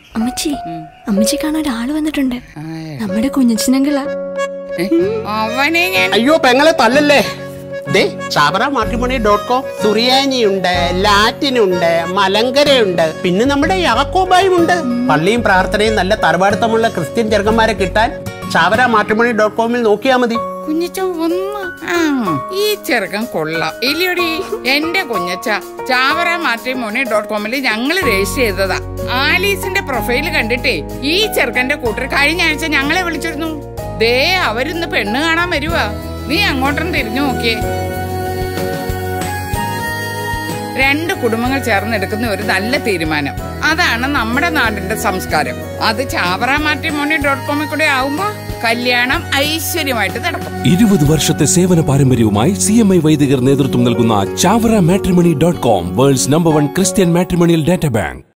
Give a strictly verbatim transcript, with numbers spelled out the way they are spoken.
അമ്മച്ചി അമ്മച്ചി കാണാൻ ഒരാള് വന്നിട്ടുണ്ട്. നമ്മുടെ കുഞ്ഞച്ചനങ്കിളാ. അയ്യോ പെങ്ങളെ തല്ലല്ലേ. ചാവറ മാട്രിമോണി ഡോട്ട് കോം സുറിയാനിയുണ്ട്, ലാറ്റിനുണ്ട്, മലങ്കരയുണ്ട്, പിന്നെ നമ്മുടെ യാക്കോബായും ഉണ്ട്. പള്ളിയും പ്രാർത്ഥനയും നല്ല തറവാടുത്തമുള്ള ക്രിസ്ത്യൻ ചെറുക്കന്മാരെ കിട്ടാൻ ചാവറ മാട്രിമോണി ഡോട്ട് കോമിൽ നോക്കിയാ മതി. കുഞ്ഞച്ച ഒന്ന് ഈ ചെറുക്കൻ കൊള്ളാം ഇല്ലയോടി. എന്റെ കുഞ്ഞച്ച ചാവറ മാട്രിമോണി ഡോട്ട് കോമിൽ ഞങ്ങള് രജിസ്റ്റർ ചെയ്തതാ. ആലീസിന്റെ പ്രൊഫൈല് കണ്ടിട്ടേ ഈ ചെറുക്കന്റെ കൂട്ടർ കഴിഞ്ഞ ആഴ്ച ഞങ്ങളെ വിളിച്ചിരുന്നു. ദേ അവരിന്ന് പെണ്ണ് കാണാൻ വരുവാ. നീ അങ്ങോട്ടും തിരിഞ്ഞു നോക്കിയേ. രണ്ട് കുടുംബങ്ങൾ ചേർന്നെടുക്കുന്ന ഒരു നല്ല തീരുമാനം. അതാണ് നമ്മുടെ നാടിന്റെ സംസ്കാരം. അത് ചാവറ മാട്രിമോണി ഡോട്ട് കോമിൽ കൂടെ ആവുമ്പോ കല്യാണം ഐശ്വര്യമായിട്ട് നടക്കും. ഇരുപത് വർഷത്തെ സേവന പാരമ്പര്യവുമായി സി എം ഐ വൈദികർ നേതൃത്വം നൽകുന്ന Chavara matrimony dot com world's number one Christian matrimonial data bank.